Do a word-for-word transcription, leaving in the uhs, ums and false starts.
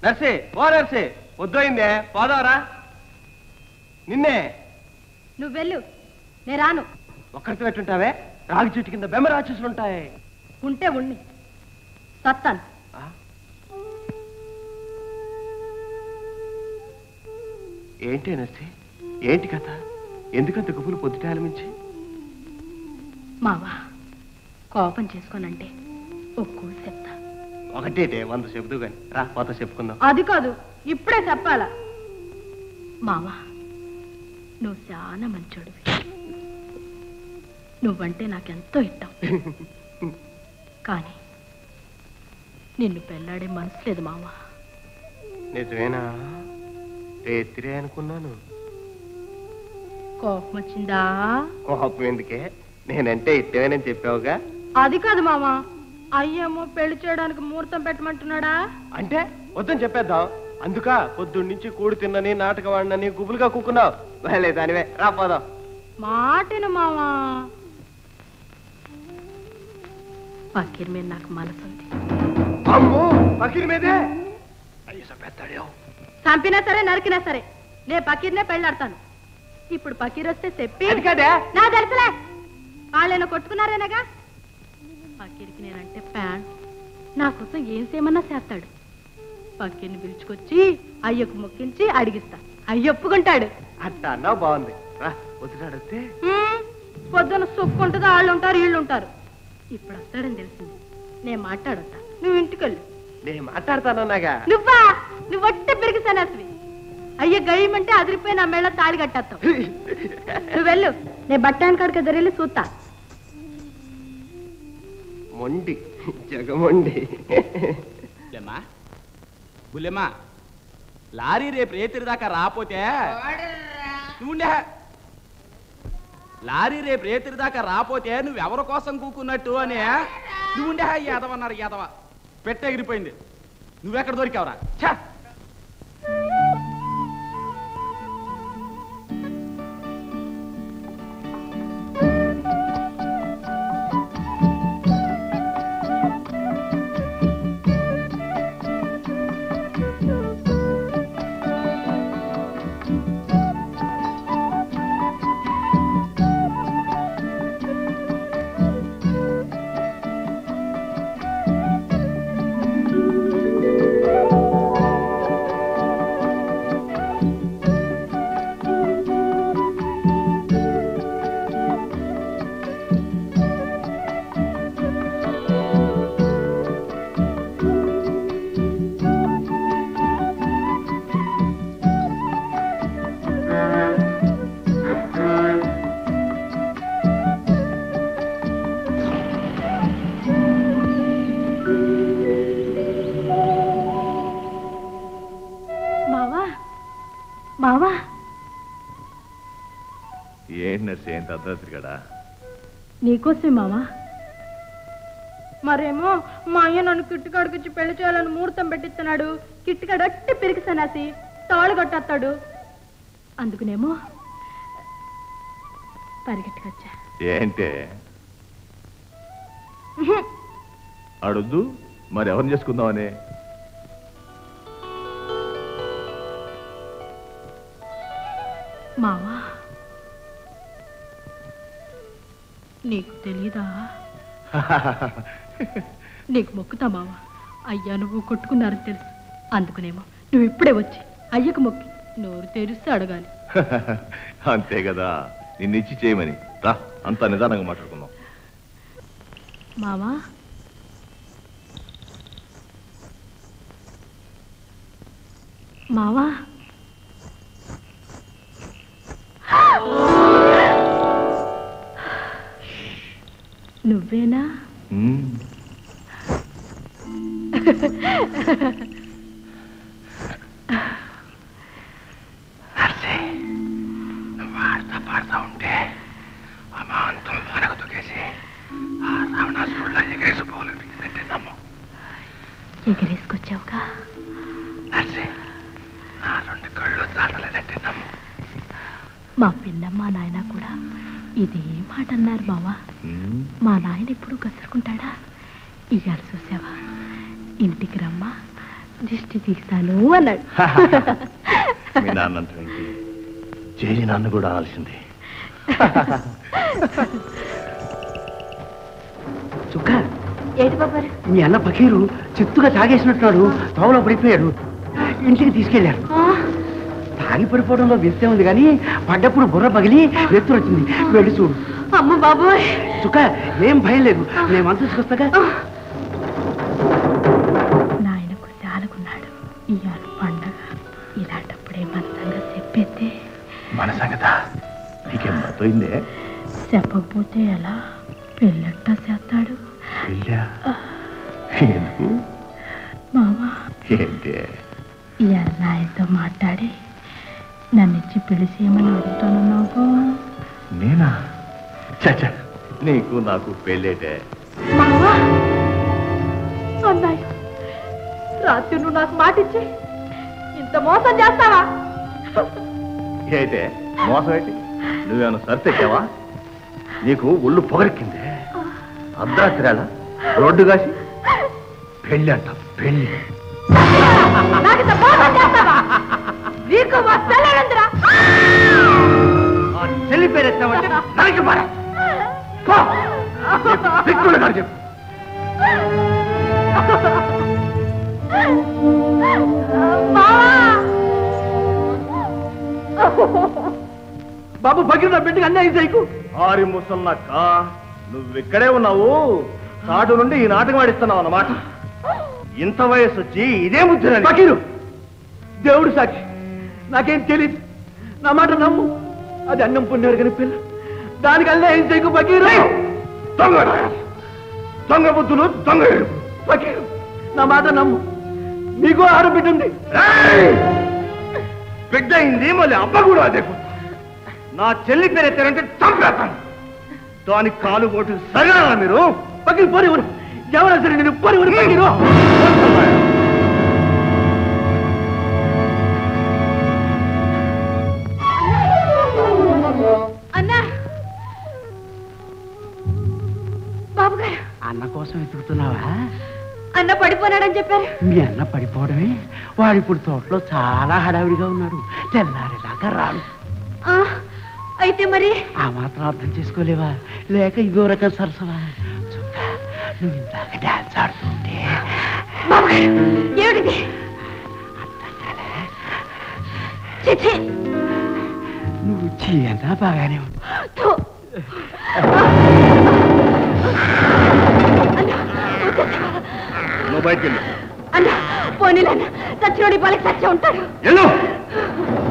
నర్సే ఓ నర్సే వద్దయిందే పోదావరా నిన్నే నువ్వు వెళ్ళు నేను రాను ఒక్కరితో పెట్టుంటావే రాగి చెట్టు కింద బెమ్మ రాక్షసులు ఉంటాయి ఉంటే ఉండి సత్తాను ఏంటి నర్సే ఏంటి కథ ఎందుకంత గుబులు పొద్దుటాల మించి మావా కోపం చేసుకోనంటే ఒక్కో చెప్తా ఒకటేటే వంద చెబుతూ గాని రా పోత చెప్పుకుందాం అది కాదు ఇప్పుడే చెప్పాలా మావా నువ్వు చాలా మంచోడివి నువ్వంటే నాకెంతో ఇష్టం కానీ నిన్ను పెళ్ళాడే మనసు లేదు మావా నిజమేనా రేత్రే అనుకున్నాను కోపం వచ్చిందా కోపం ఎందుకే నేనంటే ఇష్టమేనని చెప్పావుగా అది కాదు మామా అయ్యేమో పెళ్లి చేయడానికి ముహూర్తం పెట్టమంటున్నాడా అంటే వద్దని చెప్పేద్దాం అందుక పొద్దున్న నుంచి కూడి తిన్నని నాటక వాడినని గుబులుగా కూకున్నావు వెళ్ళే దానివే రాపోదాం మాటిను మామా పకీర్ మీద నాకు మనసుంది అమ్మో పకీర్ మీదే అయ్యో చెప్పేస్తాడే చంపినా సరే నరికినా సరే నే పకీర్నే పెళ్ళాడతాను ఇప్పుడు పకీర్ వస్తే చెప్పి కదే నా తెలుసులే వాళ్ళేనా కొట్టుకున్నారేనగా పకీర్కి నేనంటే ప్యాన్ నా కోసం ఏం చేయమన్నా చేస్తాడు పకీర్ని పిలుచుకొచ్చి అయ్యకు మొక్కించి అడిగిస్తా అయ్య ఒప్పుకుంటాడు అట్టా అన్నావు బాగుంది రా వదిలాడితే పొద్దున సుక్కుంటుందో వాళ్ళు ఉంటారు వీళ్ళు ఉంటారు ఇప్పుడు వస్తాడని తెలిసింది నేను మాట్లాడొస్తా నువ్వు ఇంటికెళ్ళు నేను మాట్లాడతానన్నాగా నువ్వా నువ్వు వట్టే పెరిగిసానేసివి అయ్య గయ్యమంటే అదిరిపోయి నా మేళ తాళి కట్టేస్తావు నువ్వు వెళ్ళు నేను బట్టాన్ కాడికి ఎదురెళ్ళి చూస్తా మొండి జగమొండి బుల్లెమ్మా లారీ రేపు రేతిరి దాకా రాపోతే నువ్వుండే లారీ రేపు రేతిరి దాకా రాపోతే నువ్వెవరి కోసం కూకున్నట్టు అని నువ్వుండే యాదవన్నారు యాదవ పెట్ట ఎగిరిపోయింది నువ్వెక్కడ దొరికావురా ఛా నీకోసమే మావా మరేమో మా అయ్య నన్ను కిట్టుకాడికొచ్చి పెళ్లి చేయాలని ముహూర్తం పెట్టిస్తున్నాడు కిట్టుకాడు అట్టి పెరిగి సనాసి తాళు కట్టేస్తాడు అందుకునేమో పరిగెట్టుకొచ్చా ఏంటే అడొద్దు మరి ఎవరిని చేసుకుందామని మావా నీకు తెలీదా నీకు మొక్కుతా మావా అయ్యా నువ్వు కొట్టుకున్నారని తెలుసు అందుకునేమో నువ్వు ఇప్పుడే వచ్చి అయ్యకు మొక్కి నోరు తెరిస్తే అడగాలి అంతే కదా నిన్నిచ్చి చేయమని రా అంతా నిదానంగా మాట్లాడుకుందాం మావా మావా నువ్వేనా వాడతా పాడుతూ ఉంటే అమాంతం వెనక తొక్కేసి ఆ రావణాసురుల్లో ఎగరేసిపోవాలనిపించిందంటే నమ్ము ఎగరేసుకొచ్చావుగా నా రెండు కళ్ళు దాటలేదంటే నమ్ము మా పిన్నమ్మ నాయన కూడా ఇదే మాట అన్నారు బావా మా నాయన ఎప్పుడు కసురుకుంటాడా ఇవాళ చూసావా ఇంటికి రమ్మా దిష్టి తీస్తాను అన్నాడు. మీ నాన్నంత చేయి నాన్న కూడా ఆల్సింది. చుక్క ఏంటి బాబారు? మీ అన్న పకీరు చిత్తుగా తాగేసినట్టున్నాడు, తోవలో పడిపోయాడు. ఇంటికి తీసుకెళ్లారు. తాగి పడిపోవడంలో వ్యక్తే ఉంది కానీ పడ్డప్పుడు బుర్ర పగిలి వ్యక్తులు వచ్చింది. వెళ్ళి చూడు. అమ్మ బాబోయ్. చుక్క ఏం భయం లేదు, నేను మంచి తీసుకొస్తాగా. నాయనకు చాలుకున్నాడు. ఇవాళ పండగ, ఇలాంటప్పుడే మన సంగతి చెప్పేస్తే. మన సంగత నీకేం మతోయిందే? చెప్పకపోతే ఎలా? పెళ్ళట్టా చేస్తాడు. ఎందుకు మామా ఏంటి? ఇవాళ నాయనతో మాట్లాడి నన్ను ఇచ్చి పెళ్లి చేయమని అడుగుతానన్నావు. నేనా? చచ్చా, నీకు నాకు పెళ్ళేటే. మావా అన్నాయి, రాత్రి నువ్వు నాకు మాటిచ్చి ఇంత మోసం చేస్తావా? అయితే మోసం ఏంటి? నువ్వేమన్నా సరితెక్కావా? నీకు ఒళ్ళు పొగరెక్కిందే. అర్ధరాత్రిలా రోడ్డు కాసి పెళ్ళి అంట పెళ్ళి. చెల్లి పేరెత్తామంటే నరికి మారా చెప్పు. బాబు భగీరు నా బిడ్డకి అన్యాయం చేయకు. ఆరి ముసల్లక్క, నువ్విక్కడే ఉన్నావు, నాటు నుండి ఈ నాటకం ఆడిస్తున్నావు అన్నమాట. ఇంత వయసు వచ్చి ఇదే ముద్ర. భగీరు దేవుడు సాక్షి, నాకేం తెలియదు. నా మాట నమ్ము. అది అన్నం పుణ్యారు కానీ పిల్ల, దానికి అన్యాయం చేయకు భగీరు. దొంగ దొంగ బుద్ధులు, దొంగ ఏడుపు. భగీరు నా మాట నమ్ము. నీకు ఆరు బిడ్డ ఉంది. బిడ్డ అయింది, మళ్ళీ అబ్బ కూడా అదే. నా చెల్లి పేరు ఎత్తారంటే చంపేస్తాను. దానికి కాలు పోటు సరిగా మీరు. భగీరు పోని ఊరు, ఎవరైనా సరే నేను పోని ఊరు. భగీరు అన్నా, బాబు గారు అన్న కోసం వెతుకుతున్నావా? అన్న పడిపోనాడని చెప్పారు. మీ అన్న పడిపోవడమే. వాడు ఇప్పుడు తోటలో చాలా హడావిడిగా ఉన్నాడు. తెల్లారేలాగా రాడు. అయితే మరి ఆ మాత్రం అర్థం చేసుకోలేవా? లేక ఇదో రకం సరసవా? చుక్క, నువ్వు ఇందాక డాన్స్ ఆడుతుంటే ఏమిటిది? అర్థం కాలే? చిచ్చి, నువ్వు చీయన్నా బాగానే ఉంది. థు. నువ్వు బయటికి వెళ్ళు. అన్న పోనీలన్న, సచ్చినోడి పాలకి సచ్చి ఉంటాడు. వెళ్ళు.